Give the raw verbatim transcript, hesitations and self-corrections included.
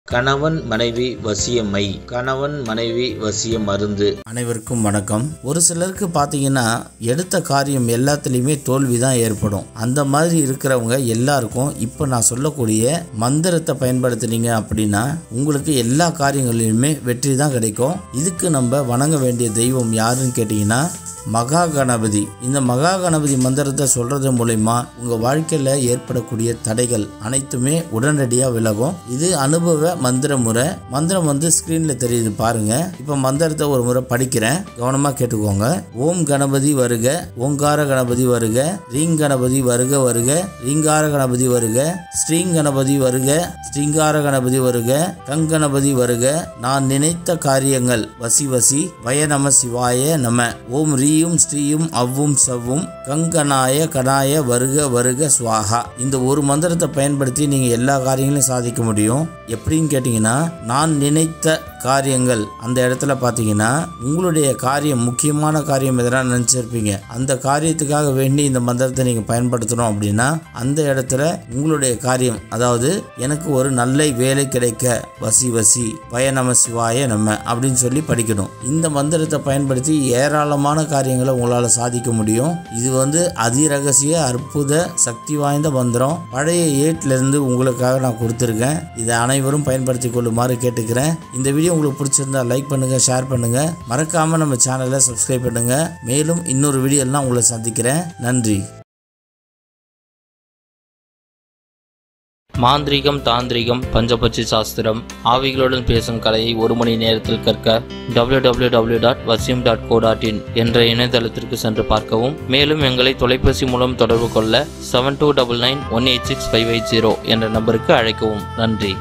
கணவன் மனைவி வசியமை கணவன் மனைவி வசிய மருந்து. அனைவருக்கும் வணக்கம். ஒரு சிலருக்கு பார்த்தீங்கன்னா எடுத்த காரியம் எல்லாத்துலேயுமே தோல்வி தான் ஏற்படும். அந்த மாதிரி இருக்கிறவங்க எல்லாருக்கும் இப்போ நான் சொல்லக்கூடிய மந்திரத்தை பயன்படுத்தினீங்க அப்படின்னா உங்களுக்கு எல்லா காரியங்களிலுமே வெற்றி தான் கிடைக்கும். இதுக்கு நம்ம வணங்க வேண்டிய தெய்வம் யாருன்னு கேட்டிங்கன்னா மகா கணபதி. இந்த மகா கணபதி மந்திரத்தை சொல்றது மூலமா உங்க வாழ்க்கையில ஏற்படக்கூடிய தடைகள் அனைத்துமே உடனடியாக விலகும். இது அனுபவ மந்திர முறை. மந்திரம் வந்து ஸ்கிரீன்ல தெரியுது பாருங்க. இப்ப மந்திரத்தை ஒரு முறை படிக்கிறேன், கவனமா கேட்டுக்கோங்க. ஓம் கணபதி வருக, ஓங்கார கணபதி வருக, ரீங் கணபதி வருக வருக, ரீங்கார கணபதி வருக, ஸ்ரீங் கணபதி வருக, ஸ்ரீங்கார கணபதி வருக, கங்கணபதி வருக. நான் நினைத்த காரியங்கள் வசி வசி வய நம சிவாய நம. ஓம் ரீ ஸ்ரீயும் அவ்வும் சவ்வும் கங்கனாய கனாய வருக வருக ஸ்வாஹா. இந்த ஒரு மந்திரத்தை பயன்படுத்தி நீங்க எல்லா காரியங்களையும் சாதிக்க முடியும். எப்படின்னு கேட்டீங்கன்னா, நான் நினைத்த காரியங்கள் அந்த இடத்துல பார்த்தீங்கன்னா உங்களுடைய காரியம் முக்கியமான காரியம் எதனா நினைச்சிருப்பீங்க. அந்த காரியத்துக்காக வேண்டி இந்த மந்திரத்தை நீங்க பயன்படுத்தணும் அப்படின்னா அந்த இடத்துல உங்களுடைய காரியம், அதாவது எனக்கு ஒரு நல்ல வேலை கிடைக்க வசி வசி வய நம சிவாய நம்ம அப்படின்னு சொல்லி படிக்கணும். இந்த மந்திரத்தை பயன்படுத்தி ஏராளமான காரியங்களை உங்களால் சாதிக்க முடியும். இது வந்து அதிரகசிய அற்புத சக்தி வாய்ந்த மந்திரம். பழைய ஏட்டிலிருந்து உங்களுக்காக நான் கொடுத்துருக்கேன். இதை அனைவரும் பயன்படுத்தி கொள்ளுமாறு கேட்டுக்கிறேன். இந்த வீடியோ உங்களுக்கு பிடிச்சிருந்தா லைக் பண்ணுங்க, ஷேர் பண்ணுங்க, மறக்காம நம்ம சேனலை சப்ஸ்கிரைப் பண்ணுங்க. மேலும் இன்னொரு வீடியோ எல்லாம் உங்களை சந்திக்கிறேன். நன்றி. மாந்திரீகம், தாந்திரிகம், பஞ்சபட்சி சாஸ்திரம், ஆவிகளுடன் பேசும் கலையை ஒரு மணி நேரத்தில் கற்க W W W dot Vasiyam dot co dot in என்ற இணையதளத்திற்கு சென்று பார்க்கவும். மேலும் எங்களை தொலைபேசி மூலம் தொடர்பு கொள்ள seven two double nine one eight six five eight zero என்ற நம்பருக்கு அழைக்கவும். நன்றி.